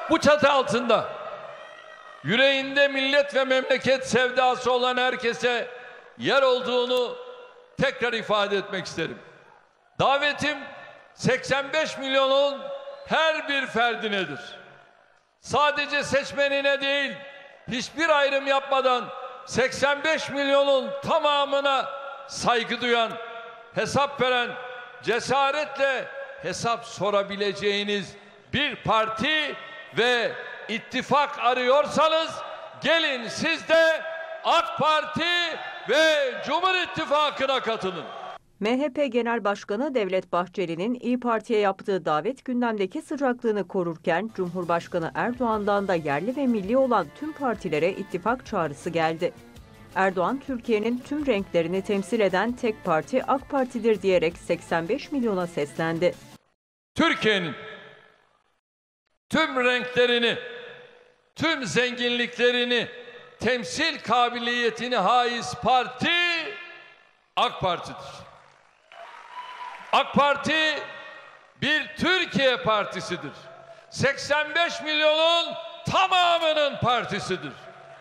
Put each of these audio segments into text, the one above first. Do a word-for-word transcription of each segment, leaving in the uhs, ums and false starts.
bu çatı altında yüreğinde millet ve memleket sevdası olan herkese yer olduğunu tekrar ifade etmek isterim. Davetim seksen beş milyonun her bir ferdinedir. Sadece seçmenine değil, hiçbir ayrım yapmadan seksen beş milyonun tamamına saygı duyan, hesap veren, cesaretle hesap sorabileceğiniz bir parti ve ittifak arıyorsanız gelin siz de AK Parti ve Cumhur İttifakı'na katılın. M H P Genel Başkanı Devlet Bahçeli'nin İYİ Parti'ye yaptığı davet gündemdeki sıcaklığını korurken Cumhurbaşkanı Erdoğan'dan da yerli ve milli olan tüm partilere ittifak çağrısı geldi. Erdoğan, Türkiye'nin tüm renklerini temsil eden tek parti AK Parti'dir diyerek seksen beş milyona seslendi. Türkiye'nin tüm renklerini, tüm zenginliklerini, temsil kabiliyetini haiz parti AK Parti'dir. AK Parti bir Türkiye partisidir. seksen beş milyonun tamamının partisidir.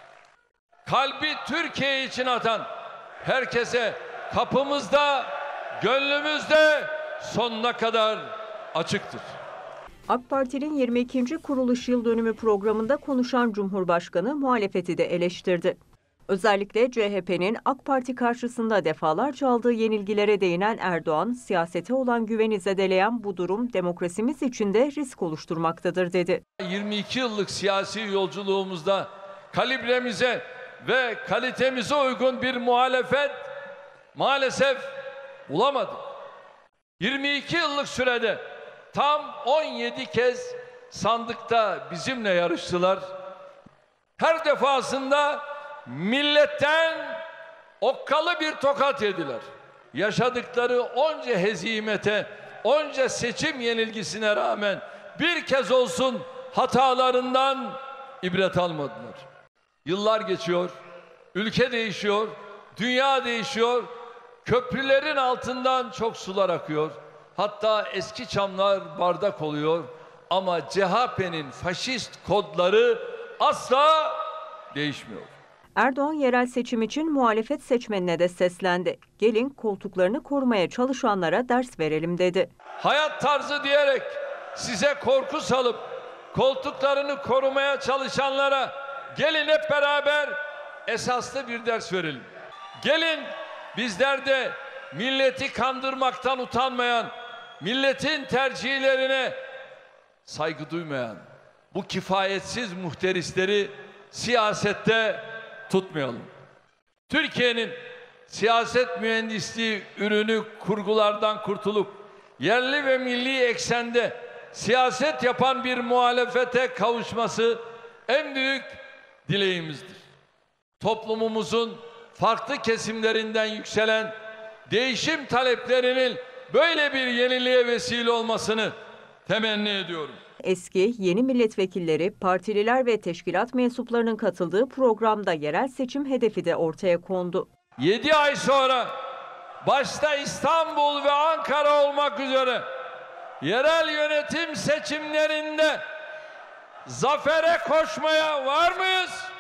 Kalbi Türkiye için atan herkese kapımızda, gönlümüzde sonuna kadar açıktır. AK Parti'nin yirmi ikinci kuruluş yıl dönümü programında konuşan Cumhurbaşkanı muhalefeti de eleştirdi. Özellikle C H P'nin AK Parti karşısında defalarca aldığı yenilgilere değinen Erdoğan, siyasete olan güveni zedeleyen bu durum demokrasimiz için de risk oluşturmaktadır dedi. yirmi iki yıllık siyasi yolculuğumuzda kalibremize ve kalitemize uygun bir muhalefet maalesef bulamadık. yirmi iki yıllık sürede tam on yedi kez sandıkta bizimle yarıştılar. Her defasında milletten okkalı bir tokat yediler. Yaşadıkları onca hezimete, onca seçim yenilgisine rağmen bir kez olsun hatalarından ibret almadılar. Yıllar geçiyor, ülke değişiyor, dünya değişiyor, köprülerin altından çok sular akıyor. Hatta eski çamlar bardak oluyor ama C H P'nin faşist kodları asla değişmiyor. Erdoğan yerel seçim için muhalefet seçmenine de seslendi. Gelin koltuklarını korumaya çalışanlara ders verelim dedi. Hayat tarzı diyerek size korku salıp koltuklarını korumaya çalışanlara gelin hep beraber esaslı bir ders verelim. Gelin bizler de milleti kandırmaktan utanmayan, milletin tercihlerine saygı duymayan bu kifayetsiz muhterisleri siyasette tutmayalım. Türkiye'nin siyaset mühendisliği ürünü kurgulardan kurtulup yerli ve milli eksende siyaset yapan bir muhalefete kavuşması en büyük dileğimizdir. Toplumumuzun farklı kesimlerinden yükselen değişim taleplerinin böyle bir yeniliğe vesile olmasını temenni ediyorum. Eski, yeni milletvekilleri, partililer ve teşkilat mensuplarının katıldığı programda yerel seçim hedefi de ortaya kondu. yedi ay sonra başta İstanbul ve Ankara olmak üzere yerel yönetim seçimlerinde zafere koşmaya var mıyız?